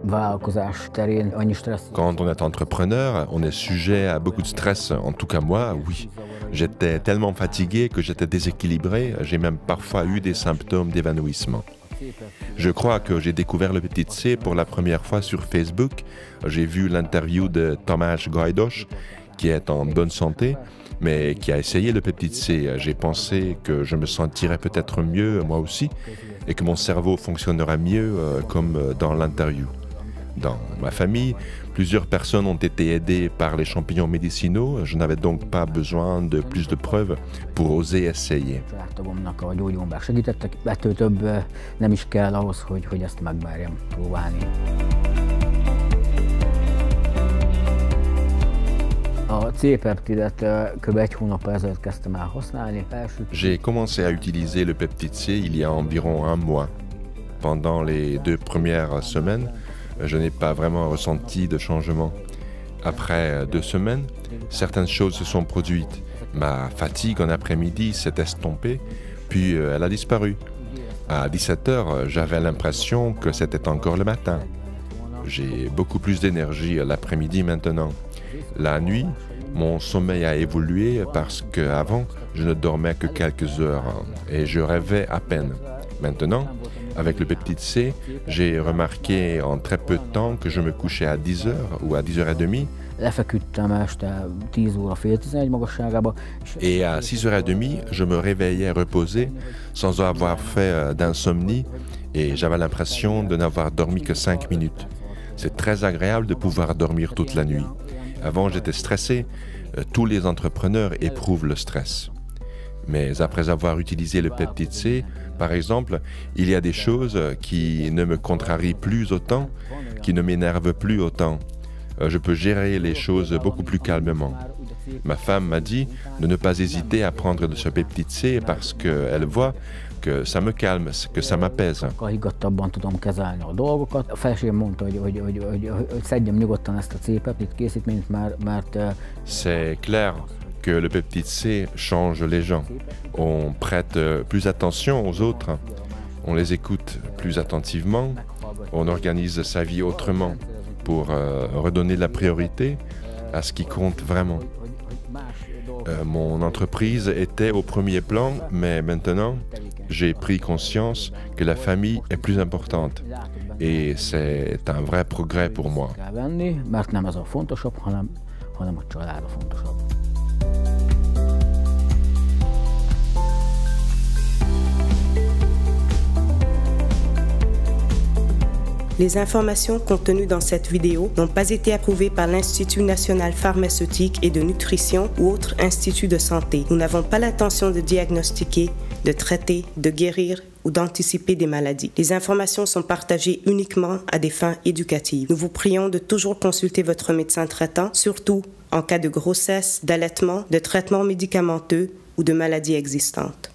Quand on est entrepreneur, on est sujet à beaucoup de stress. En tout cas moi, oui. J'étais tellement fatigué que j'étais déséquilibré. J'ai même parfois eu des symptômes d'évanouissement. Je crois que j'ai découvert le Peptide C pour la première fois sur Facebook. J'ai vu l'interview de Tamás Gajdos, qui est en bonne santé, mais qui a essayé le Peptide C. J'ai pensé que je me sentirais peut-être mieux, moi aussi, et que mon cerveau fonctionnera mieux comme dans l'interview. Dans ma famille, plusieurs personnes ont été aidées par les champignons médicinaux. Je n'avais donc pas besoin de plus de preuves pour oser essayer. J'ai commencé à utiliser le Peptide C il y a environ un mois. Pendant les 2 premières semaines, je n'ai pas vraiment ressenti de changement. Après 2 semaines, certaines choses se sont produites. Ma fatigue en après-midi s'est estompée, puis elle a disparu. À 17h, j'avais l'impression que c'était encore le matin. J'ai beaucoup plus d'énergie l'après-midi maintenant. La nuit, mon sommeil a évolué parce qu'avant, je ne dormais que quelques heures et je rêvais à peine. Maintenant, avec le Peptide C, j'ai remarqué en très peu de temps que je me couchais à 10h ou à 10h30. Et à 6h30, je me réveillais reposé sans avoir fait d'insomnie et j'avais l'impression de n'avoir dormi que 5 minutes. C'est très agréable de pouvoir dormir toute la nuit. Avant, j'étais stressé. Tous les entrepreneurs éprouvent le stress. Mais après avoir utilisé le Peptide C, par exemple, il y a des choses qui ne me contrarient plus autant, qui ne m'énervent plus autant. Je peux gérer les choses beaucoup plus calmement. Ma femme m'a dit de ne pas hésiter à prendre de ce Peptide C parce qu'elle voit que ça me calme, que ça m'apaise. C'est clair que le Peptide C change les gens. On prête plus attention aux autres, on les écoute plus attentivement, on organise sa vie autrement pour redonner la priorité à ce qui compte vraiment. Mon entreprise était au premier plan, mais maintenant, j'ai pris conscience que la famille est plus importante. Et c'est un vrai progrès pour moi. Les informations contenues dans cette vidéo n'ont pas été approuvées par l'Institut national pharmaceutique et de nutrition ou autre institut de santé. Nous n'avons pas l'intention de diagnostiquer, de traiter, de guérir ou d'anticiper des maladies. Les informations sont partagées uniquement à des fins éducatives. Nous vous prions de toujours consulter votre médecin traitant, surtout en cas de grossesse, d'allaitement, de traitement médicamenteux ou de maladies existantes.